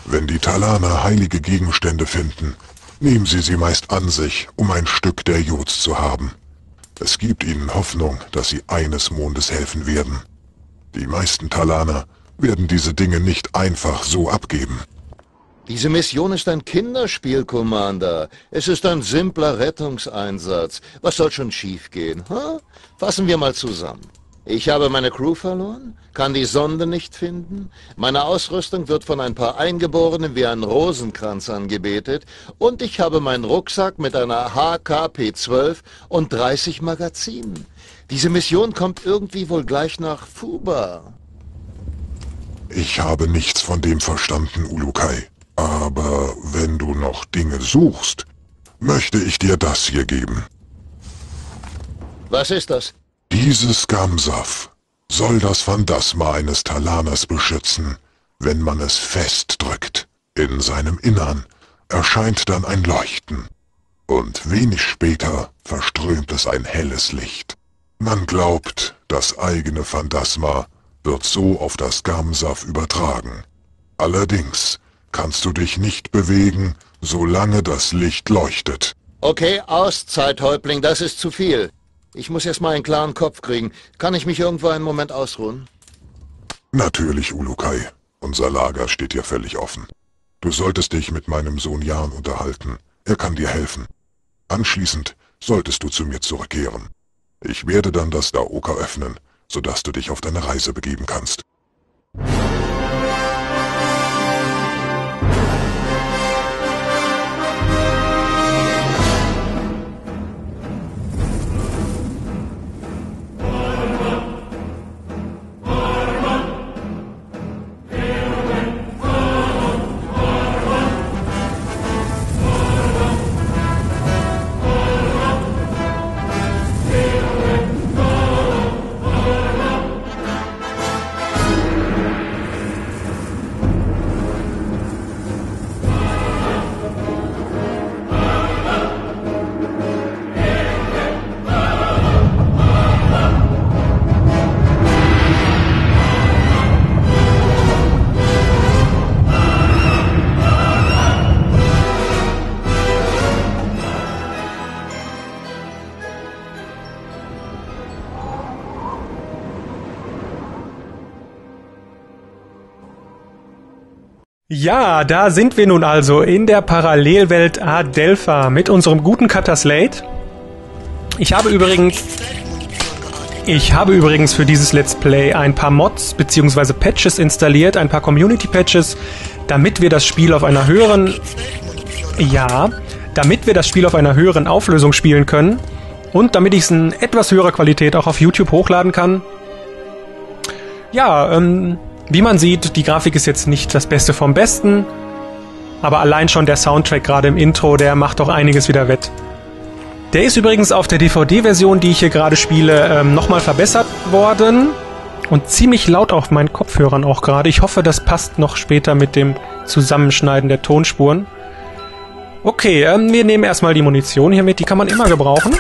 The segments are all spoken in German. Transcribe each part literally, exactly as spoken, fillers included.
Wenn die Talaner heilige Gegenstände finden, nehmen sie sie meist an sich, um ein Stück der Jods zu haben. Es gibt ihnen Hoffnung, dass sie eines Mondes helfen werden. Die meisten Talaner werden diese Dinge nicht einfach so abgeben. Diese Mission ist ein Kinderspiel, Commander. Es ist ein simpler Rettungseinsatz. Was soll schon schiefgehen, huh? Fassen wir mal zusammen. Ich habe meine Crew verloren, kann die Sonde nicht finden, meine Ausrüstung wird von ein paar Eingeborenen wie ein Rosenkranz angebetet und ich habe meinen Rucksack mit einer H K P zwölf und dreißig Magazinen. Diese Mission kommt irgendwie wohl gleich nach Fuba. Ich habe nichts von dem verstanden, Ulukai. Aber wenn du noch Dinge suchst, möchte ich dir das hier geben. Was ist das? Dieses Gamsaf soll das Phantasma eines Talaners beschützen, wenn man es festdrückt. In seinem Innern erscheint dann ein Leuchten. Und wenig später verströmt es ein helles Licht. Man glaubt, das eigene Phantasma wird so auf das Gamsaf übertragen. Allerdings kannst du dich nicht bewegen, solange das Licht leuchtet. Okay, Auszeit, Häuptling, das ist zu viel. Ich muss erst mal einen klaren Kopf kriegen. Kann ich mich irgendwo einen Moment ausruhen? Natürlich, Ulukai. Unser Lager steht dir völlig offen. Du solltest dich mit meinem Sohn Jan unterhalten. Er kann dir helfen. Anschließend solltest du zu mir zurückkehren. Ich werde dann das Daoka öffnen, sodass du dich auf deine Reise begeben kannst. Ja, da sind wir nun also in der Parallelwelt Adelpha mit unserem guten Cutter Slate. Ich habe übrigens ich habe übrigens für dieses Let's Play ein paar Mods bzw. Patches installiert, ein paar Community Patches, damit wir das Spiel auf einer höheren ja, damit wir das Spiel auf einer höheren Auflösung spielen können und damit ich es in etwas höherer Qualität auch auf YouTube hochladen kann. Ja, ähm wie man sieht, die Grafik ist jetzt nicht das Beste vom Besten, aber allein schon der Soundtrack gerade im Intro, der macht doch einiges wieder wett. Der ist übrigens auf der D V D-Version, die ich hier gerade spiele, ähm, nochmal verbessert worden und ziemlich laut auf meinen Kopfhörern auch gerade. Ich hoffe, das passt noch später mit dem Zusammenschneiden der Tonspuren. Okay, ähm, wir nehmen erstmal die Munition hier mit, die kann man immer gebrauchen.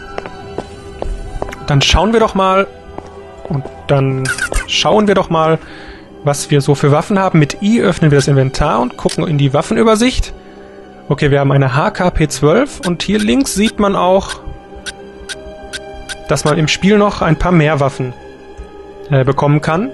Dann schauen wir doch mal und dann schauen wir doch mal, was wir so für Waffen haben. Mit I öffnen wir das Inventar und gucken in die Waffenübersicht. Okay, wir haben eine H K P zwölf und hier links sieht man auch, dass man im Spiel noch ein paar mehr Waffen äh, bekommen kann.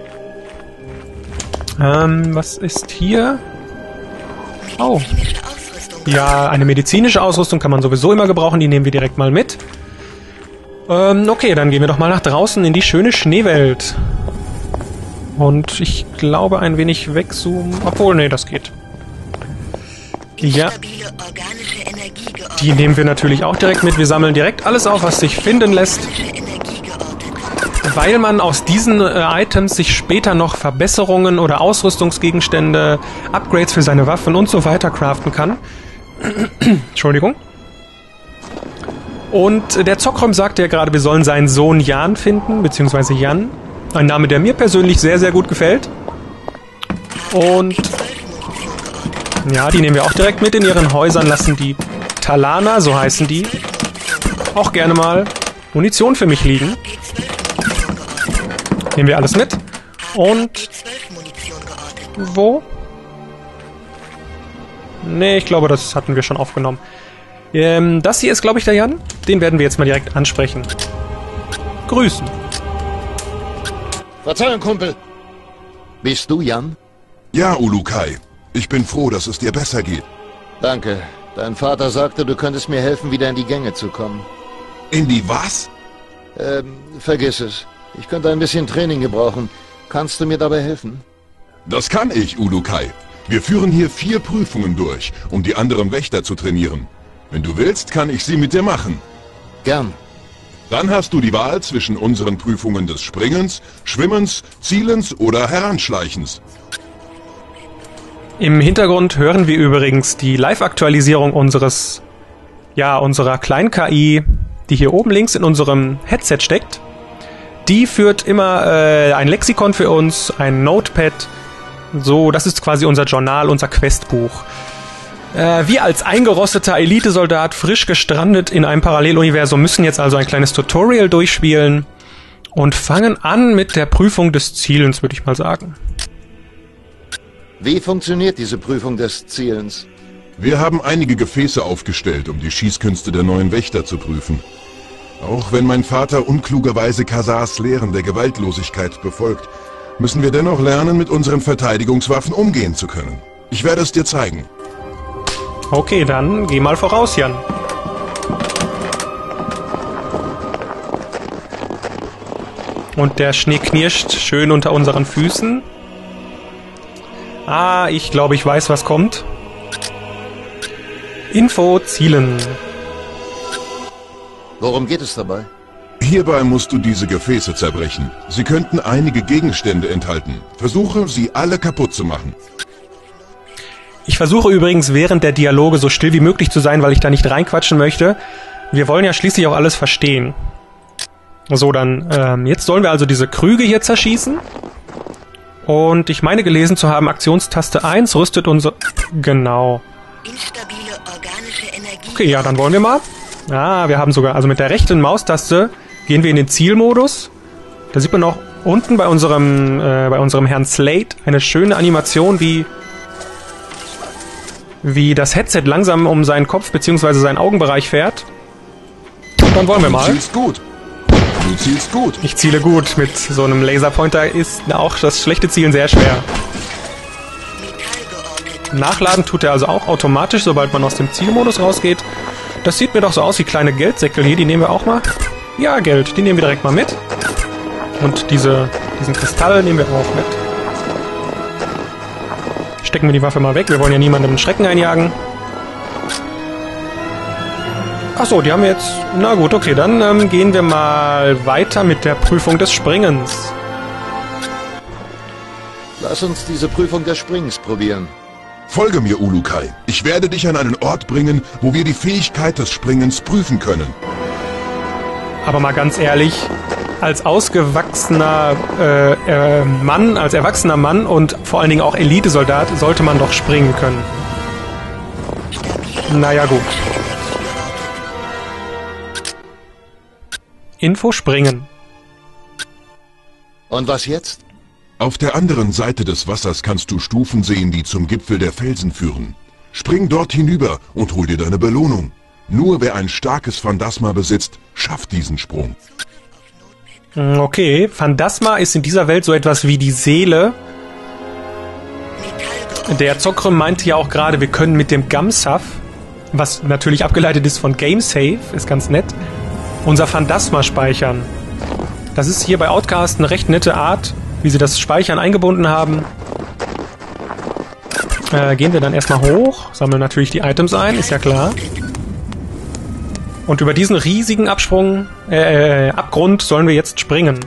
Ähm, was ist hier? Oh. Ja, eine medizinische Ausrüstung kann man sowieso immer gebrauchen, die nehmen wir direkt mal mit. Ähm, okay, dann gehen wir doch mal nach draußen in die schöne Schneewelt. Und ich glaube ein wenig wegzoomen. Obwohl, nee, das geht. Ja. Die nehmen wir natürlich auch direkt mit. Wir sammeln direkt alles auf, was sich finden lässt. Weil man aus diesen äh, Items sich später noch Verbesserungen oder Ausrüstungsgegenstände, Upgrades für seine Waffen und so weiter craften kann. Entschuldigung. Und der Zockrom sagte ja gerade, wir sollen seinen Sohn Jan finden, beziehungsweise Jan. Ein Name, der mir persönlich sehr, sehr gut gefällt. Und ja, die nehmen wir auch direkt mit in ihren Häusern, lassen die Talaner, so heißen die, auch gerne mal Munition für mich liegen. Nehmen wir alles mit. Und wo? Nee, ich glaube, das hatten wir schon aufgenommen. Ähm, das hier ist, glaube ich, der Jan. Den werden wir jetzt mal direkt ansprechen. Grüßen. Verzeihung, Kumpel. Bist du Jan? Ja, Ulukai. Ich bin froh, dass es dir besser geht. Danke. Dein Vater sagte, du könntest mir helfen, wieder in die Gänge zu kommen. In die was? Ähm, vergiss es. Ich könnte ein bisschen Training gebrauchen. Kannst du mir dabei helfen? Das kann ich, Ulukai. Wir führen hier vier Prüfungen durch, um die anderen Wächter zu trainieren. Wenn du willst, kann ich sie mit dir machen. Gern. Dann hast du die Wahl zwischen unseren Prüfungen des Springens, Schwimmens, Zielens oder Heranschleichens. Im Hintergrund hören wir übrigens die Live-Aktualisierung unseres, ja, unserer Klein-K I, die hier oben links in unserem Headset steckt. Die führt immer äh, ein Lexikon für uns, ein Notepad. So, das ist quasi unser Journal, unser Questbuch. Äh, wir als eingerosteter Elitesoldat, frisch gestrandet in einem Paralleluniversum, müssen jetzt also ein kleines Tutorial durchspielen und fangen an mit der Prüfung des Zielens, würde ich mal sagen. Wie funktioniert diese Prüfung des Zielens? Wir haben einige Gefäße aufgestellt, um die Schießkünste der neuen Wächter zu prüfen. Auch wenn mein Vater unklugerweise Khazars Lehren der Gewaltlosigkeit befolgt, müssen wir dennoch lernen, mit unseren Verteidigungswaffen umgehen zu können. Ich werde es dir zeigen. Okay, dann geh mal voraus, Jan. Und der Schnee knirscht schön unter unseren Füßen. Ah, ich glaube, ich weiß, was kommt. Info Zielen. Worum geht es dabei? Hierbei musst du diese Gefäße zerbrechen. Sie könnten einige Gegenstände enthalten. Versuche, sie alle kaputt zu machen. Ich versuche übrigens während der Dialoge so still wie möglich zu sein, weil ich da nicht reinquatschen möchte. Wir wollen ja schließlich auch alles verstehen. So, dann, ähm, jetzt sollen wir also diese Krüge hier zerschießen. Und ich meine gelesen zu haben, Aktionstaste eins rüstet unser... Genau. Instabile organische Energie. Okay, ja, dann wollen wir mal. Ah, wir haben sogar, also mit der rechten Maustaste gehen wir in den Zielmodus. Da sieht man auch unten bei unserem, äh, bei unserem Herrn Slate eine schöne Animation, wie, wie das Headset langsam um seinen Kopf bzw. seinen Augenbereich fährt. Dann wollen wir mal. Du zielst gut. Du zielst gut. Ich ziele gut. Mit so einem Laserpointer ist auch das schlechte Zielen sehr schwer. Nachladen tut er also auch automatisch, sobald man aus dem Zielmodus rausgeht. Das sieht mir doch so aus wie kleine Geldsäckel hier. Die nehmen wir auch mal. Ja, Geld. Die nehmen wir direkt mal mit. Und diese, diesen Kristall nehmen wir auch mit. Stecken wir die Waffe mal weg. Wir wollen ja niemandem einen Schrecken einjagen. Achso, die haben wir jetzt... Na gut, okay. Dann ähm, gehen wir mal weiter mit der Prüfung des Springens. Lass uns diese Prüfung des Springens probieren. Folge mir, Ulukai. Ich werde dich an einen Ort bringen, wo wir die Fähigkeit des Springens prüfen können. Aber mal ganz ehrlich, als ausgewachsener äh, äh, Mann, als erwachsener Mann und vor allen Dingen auch Elitesoldat, sollte man doch springen können. Naja, gut. Info springen. Und was jetzt? Auf der anderen Seite des Wassers kannst du Stufen sehen, die zum Gipfel der Felsen führen. Spring dort hinüber und hol dir deine Belohnung. Nur wer ein starkes Phantasma besitzt, schafft diesen Sprung. Okay, Phantasma ist in dieser Welt so etwas wie die Seele. Der Zokrym meinte ja auch gerade, wir können mit dem Gamsaf, was natürlich abgeleitet ist von Gamesave, ist ganz nett, unser Phantasma speichern. Das ist hier bei Outcast eine recht nette Art, wie sie das Speichern eingebunden haben. Äh, gehen wir dann erstmal hoch, sammeln natürlich die Items ein, ist ja klar. Und über diesen riesigen Absprung, äh, Abgrund sollen wir jetzt springen.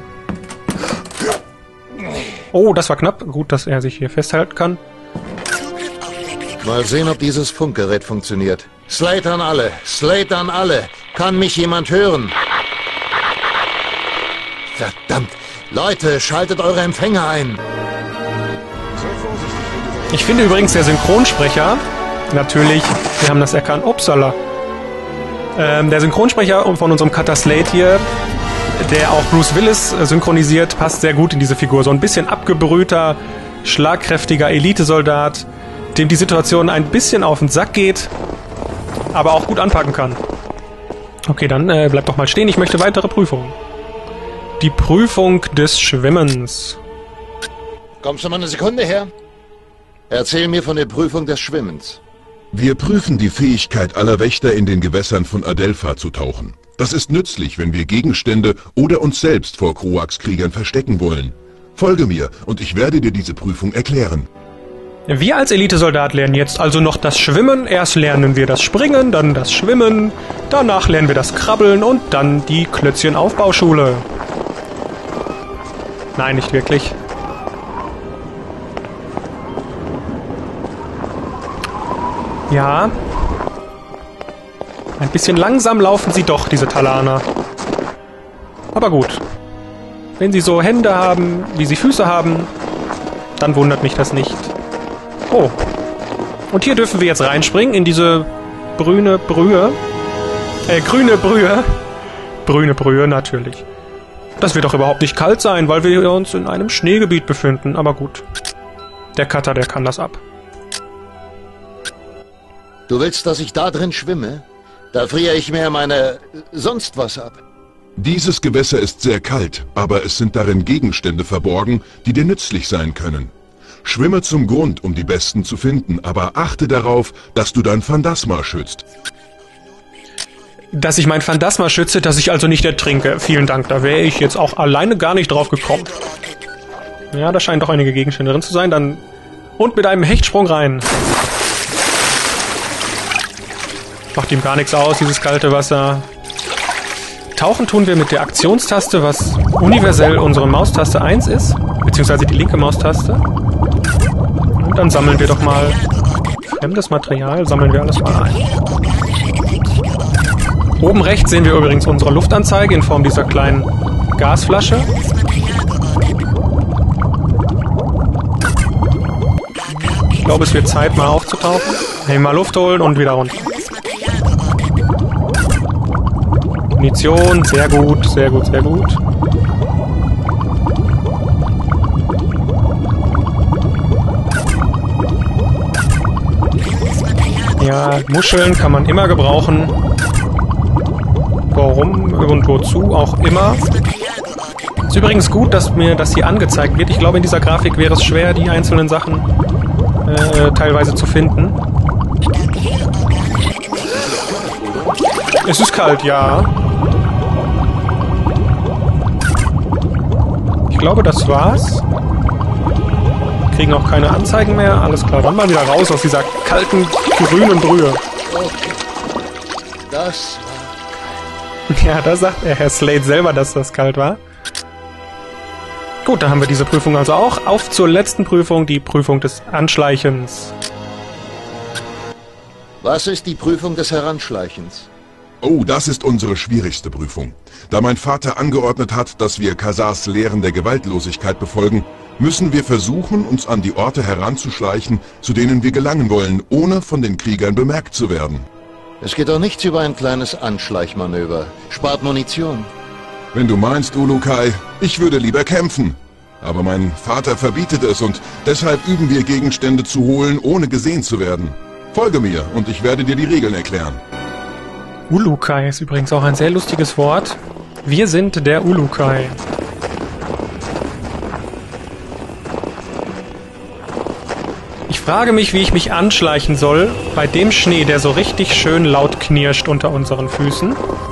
Oh, das war knapp. Gut, dass er sich hier festhalten kann. Mal sehen, ob dieses Funkgerät funktioniert. Slate an alle! Slate an alle! Kann mich jemand hören? Verdammt! Leute, schaltet eure Empfänger ein! Ich finde übrigens der Synchronsprecher, natürlich, wir haben das erkannt, upsala. Ähm, der Synchronsprecher von unserem Cutter Slate hier, der auch Bruce Willis synchronisiert, passt sehr gut in diese Figur. So ein bisschen abgebrühter, schlagkräftiger Elitesoldat, dem die Situation ein bisschen auf den Sack geht, aber auch gut anpacken kann. Okay, dann äh, bleib doch mal stehen. Ich möchte weitere Prüfungen. Die Prüfung des Schwimmens. Kommst du mal eine Sekunde her? Erzähl mir von der Prüfung des Schwimmens. Wir prüfen die Fähigkeit aller Wächter, in den Gewässern von Adelpha zu tauchen. Das ist nützlich, wenn wir Gegenstände oder uns selbst vor Kroax-Kriegern verstecken wollen. Folge mir, und ich werde dir diese Prüfung erklären. Wir als Elitesoldat lernen jetzt also noch das Schwimmen. Erst lernen wir das Springen, dann das Schwimmen. Danach lernen wir das Krabbeln und dann die Klötzchen-Aufbauschule. Nein, nicht wirklich. Ja. Ein bisschen langsam laufen sie doch, diese Talaner. Aber gut. Wenn sie so Hände haben, wie sie Füße haben, dann wundert mich das nicht. Oh. Und hier dürfen wir jetzt reinspringen in diese brüne Brühe. Äh, grüne Brühe. Brüne Brühe, natürlich. Das wird doch überhaupt nicht kalt sein, weil wir uns in einem Schneegebiet befinden. Aber gut. Der Cutter, der kann das ab. Du willst, dass ich da drin schwimme? Da friere ich mir meine sonst was ab. Dieses Gewässer ist sehr kalt, aber es sind darin Gegenstände verborgen, die dir nützlich sein können. Schwimme zum Grund, um die besten zu finden, aber achte darauf, dass du dein Phantasma schützt. Dass ich mein Phantasma schütze, dass ich also nicht ertrinke. Vielen Dank, da wäre ich jetzt auch alleine gar nicht drauf gekommen. Ja, da scheinen doch einige Gegenstände drin zu sein. Dann und mit einem Hechtsprung rein. Macht ihm gar nichts aus, dieses kalte Wasser. Tauchen tun wir mit der Aktionstaste, was universell unsere Maustaste eins ist, beziehungsweise die linke Maustaste. Und dann sammeln wir doch mal fremdes Material, sammeln wir alles mal ein. Oben rechts sehen wir übrigens unsere Luftanzeige in Form dieser kleinen Gasflasche. Ich glaube, es wird Zeit, mal aufzutauchen. Hey, mal Luft holen und wieder runter. Munition, sehr gut, sehr gut, sehr gut. Ja, Muscheln kann man immer gebrauchen. Warum und wozu auch immer. Ist übrigens gut, dass mir das hier angezeigt wird. Ich glaube, in dieser Grafik wäre es schwer, die einzelnen Sachen äh, teilweise zu finden. Es ist kalt, ja. Ich glaube, das war's. Kriegen auch keine Anzeigen mehr. Alles klar, dann mal wieder raus aus dieser kalten, grünen Brühe. Okay. Das war kalt. Ja, da sagt er, Herr Slade selber, dass das kalt war. Gut, da haben wir diese Prüfung also auch. Auf zur letzten Prüfung, die Prüfung des Anschleichens. Was ist die Prüfung des Heranschleichens? Oh, das ist unsere schwierigste Prüfung. Da mein Vater angeordnet hat, dass wir Khazars Lehren der Gewaltlosigkeit befolgen, müssen wir versuchen, uns an die Orte heranzuschleichen, zu denen wir gelangen wollen, ohne von den Kriegern bemerkt zu werden. Es geht doch nichts über ein kleines Anschleichmanöver. Spart Munition. Wenn du meinst, Ulukai, ich würde lieber kämpfen. Aber mein Vater verbietet es und deshalb üben wir Gegenstände zu holen, ohne gesehen zu werden. Folge mir und ich werde dir die Regeln erklären. Ulukai ist übrigens auch ein sehr lustiges Wort. Wir sind der Ulukai. Ich frage mich, wie ich mich anschleichen soll bei dem Schnee, der so richtig schön laut knirscht unter unseren Füßen.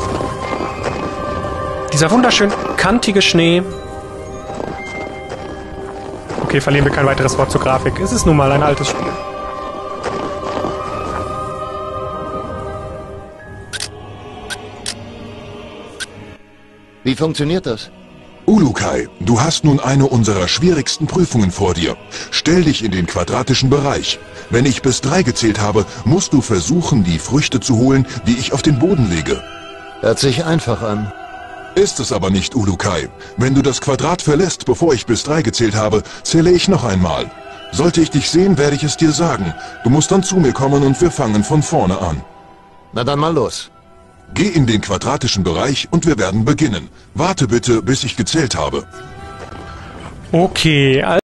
Dieser wunderschön kantige Schnee. Okay, verlieren wir kein weiteres Wort zur Grafik. Es ist nun mal ein altes Spiel. Wie funktioniert das? Ulukai, du hast nun eine unserer schwierigsten Prüfungen vor dir. Stell dich in den quadratischen Bereich. Wenn ich bis drei gezählt habe, musst du versuchen, die Früchte zu holen, die ich auf den Boden lege. Hört sich einfach an. Ist es aber nicht, Ulukai. Wenn du das Quadrat verlässt, bevor ich bis drei gezählt habe, zähle ich noch einmal. Sollte ich dich sehen, werde ich es dir sagen. Du musst dann zu mir kommen und wir fangen von vorne an. Na dann mal los. Geh in den quadratischen Bereich und wir werden beginnen. Warte bitte, bis ich gezählt habe. Okay,